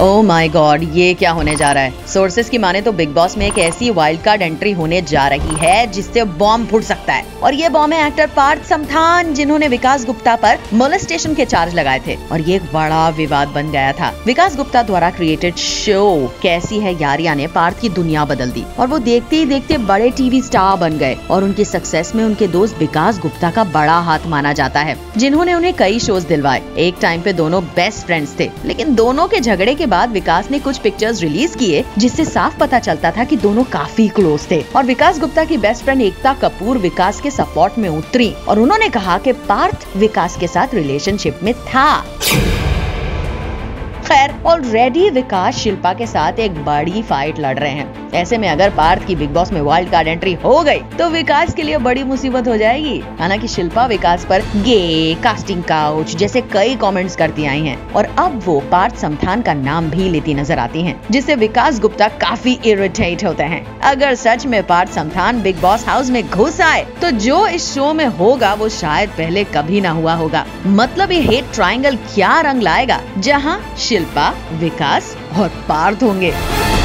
Oh my God, ये क्या होने जा रहा है। सोर्सेस की माने तो बिग बॉस में एक ऐसी वाइल्ड कार्ड एंट्री होने जा रही है जिससे बॉम्ब फूट सकता है। और ये बॉम्ब है एक्टर पार्थ समथान, जिन्होंने विकास गुप्ता पर मोलेस्टेशन के चार्ज लगाए थे और ये एक बड़ा विवाद बन गया था। विकास गुप्ता द्वारा क्रिएटेड शो कैसी है यारियां ने पार्थ की दुनिया बदल दी और वो देखते ही देखते बड़े टीवी स्टार बन गए। और उनकी सक्सेस में उनके दोस्त विकास गुप्ता का बड़ा हाथ माना जाता है, जिन्होंने उन्हें कई शोज दिलवाए। एक टाइम पे दोनों बेस्ट फ्रेंड्स थे, लेकिन दोनों के झगड़े के बाद विकास ने कुछ पिक्चर्स रिलीज किए जिससे साफ पता चलता था कि दोनों काफी क्लोज थे। और विकास गुप्ता की बेस्ट फ्रेंड एकता कपूर विकास के सपोर्ट में उतरी और उन्होंने कहा कि पार्थ विकास के साथ रिलेशनशिप में था। खैर, ऑलरेडी विकास शिल्पा के साथ एक बड़ी फाइट लड़ रहे हैं। ऐसे में अगर पार्थ की बिग बॉस में वाइल्ड कार्ड एंट्री हो गई तो विकास के लिए बड़ी मुसीबत हो जाएगी। हालांकि शिल्पा विकास पर गे, कास्टिंग काउच जैसे कई कमेंट्स करती आई हैं और अब वो पार्थ समथान का नाम भी लेती नजर आती हैं, जिससे विकास गुप्ता काफी इरिटेट होते हैं। अगर सच में Parth Samthaan Bigg Boss house में घुस आए तो जो इस शो में होगा वो शायद पहले कभी ना हुआ होगा। मतलब ये हेट ट्रायंगल क्या रंग लाएगा, जहाँ शिल्पा, विकास और पार्थ होंगे।